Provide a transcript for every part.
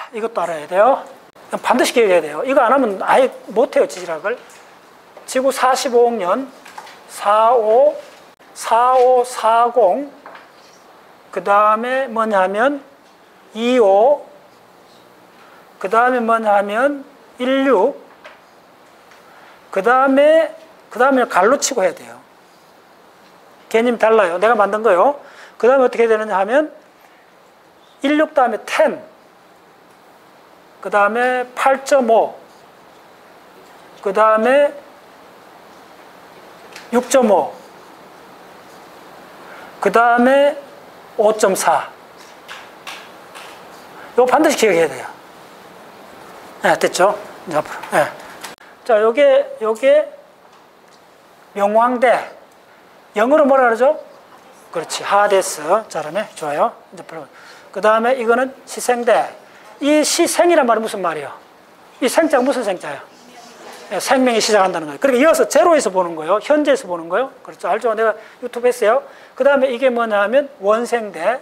이것도 알아야 돼요. 반드시 기억해야 돼요. 이거 안 하면 아예 못해요, 지질학을. 지구 45억 년, 4540, 그 다음에 뭐냐면 25, 그 다음에 뭐냐면 16, 그 다음에 갈로 치고 해야 돼요. 개념이 달라요. 내가 만든 거요. 그 다음에 어떻게 되느냐 하면 16 다음에 10, 그 다음에 8.5, 그 다음에 6.5, 그 다음에 5.4. 이거 반드시 기억해야 돼요. 네, 됐죠? 이제 앞으로. 네. 자, 요게 명왕대. 영어로 뭐라 그러죠? 그렇지. 하데스. 잘하네. 좋아요. 이제 그 다음에 이거는 시생대. 이 시생이란 말은 무슨 말이에요? 이 생자가 무슨 생자예요? 네, 생명이 시작한다는 거예요. 그러니까 이어서 제로에서 보는 거예요. 현재에서 보는 거예요. 그렇죠. 알죠? 내가 유튜브 했어요. 그 다음에 이게 뭐냐 하면 원생대,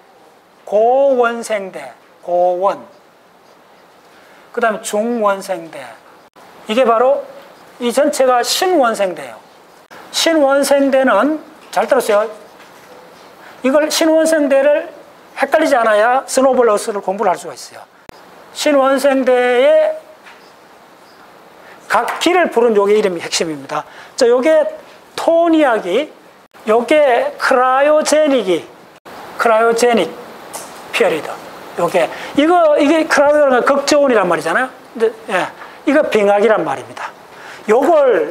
고원생대, 고원. 그 다음에 중원생대. 이게 바로 이 전체가 신원생대예요. 신원생대는 잘 들었어요. 이걸 신원생대를 헷갈리지 않아야 스노볼 어스를 공부를 할 수가 있어요. 신원생대의 각 기를 부른 요게 이름이 핵심입니다. 자, 요게 토니아기, 요게 크라이오제닉이, 크라이오제닉 피어리드. 이게 크라이오는 극저온이란 말이잖아요. 근데, 예, 이거 빙하기란 말입니다. 요걸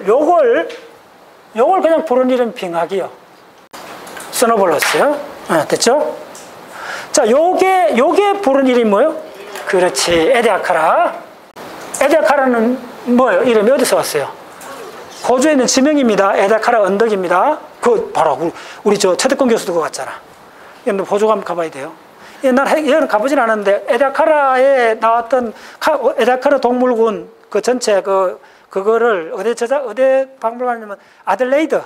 그냥 부른 이름 빙하기요. 스노볼러스요. 됐죠? 자, 요게 부른 이름이 뭐예요? 그렇지. 에데아카라. 에데아카라는 뭐예요? 이름이 어디서 왔어요? 호주에 있는 지명입니다. 에데아카라 언덕입니다. 그 바로 우리 저 최덕권 교수도 그거 갔잖아. 호주 가면 가봐야 돼요. 옛날에 가보진 않았는데 에데아카라에 나왔던 에데아카라 동물군 그 전체 그거를 어디 박물관이냐면 아들레이드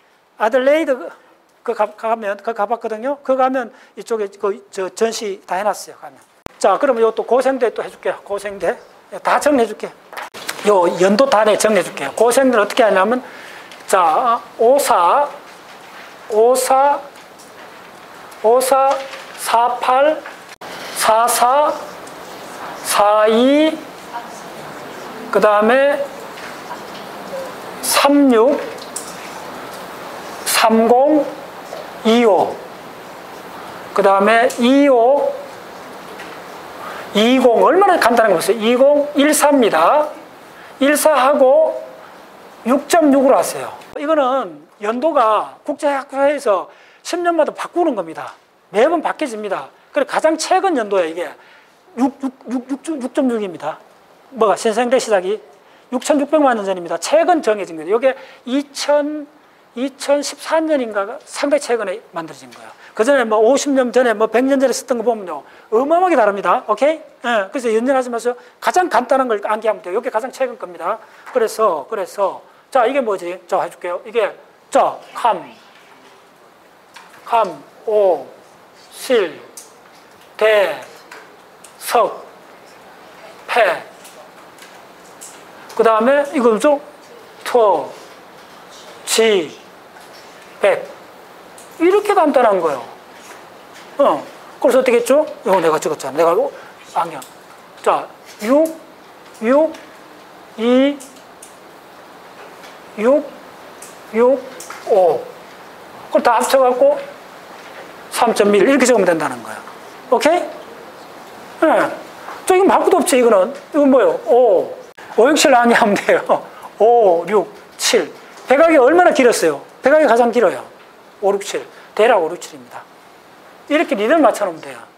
가면 가봤거든요. 가면 이쪽에 저 전시 다 해놨어요. 가면. 자, 그러면 이것도 고생대 또 해줄게요. 고생대 다 정리해줄게요. 요 연도 다 정리해줄게요. 고생대는 어떻게 하냐면 자 54 48 44 42 그 다음에 36 30 25 그 다음에 25 20 얼마나 간단한 거 보세요. 20 14입니다. 14하고 6.6으로 왔어요. 이거는 연도가 국제학회에서 10년마다 바꾸는 겁니다. 매번 바뀌어집니다. 그래 가장 최근 연도에 이게 6.6입니다. 뭐가 신생대 시작이 6,600만 년 전입니다. 최근 정해진 거예요. 이게 2014년인가가 상당히 최근에 만들어진 거예요. 그 전에 뭐 50년 전에 뭐 100년 전에 썼던 거 보면요. 어마어마하게 다릅니다. 오케이? 예, 그래서 연연하지 마세요. 가장 간단한 걸 암기하면 돼요. 이게 가장 최근 겁니다. 그래서 자, 이게 뭐지? 자, 해줄게요. 이게 자, 오, 실, 대, 석, 패. 그 다음에 이거 뭐죠? 토, 지, 백. 이렇게 간단한 거예요. 그래서 어떻게 했죠? 이거 내가 찍었잖아. 내가 안경. 자, 6, 2, 6, 5. 그걸 다 합쳐갖고 3.1 이렇게 적으면 된다는 거예요. 오케이? 네. 저 이건 바꾸도 없지, 이거는. 이건 뭐예요? 5, 6, 7 나뉘 하면 돼요. 5, 6, 7. 백악이 얼마나 길었어요? 백악이 가장 길어요. 5, 6, 7. 대략 5, 6, 7입니다. 이렇게 리듬을 맞춰놓으면 돼요.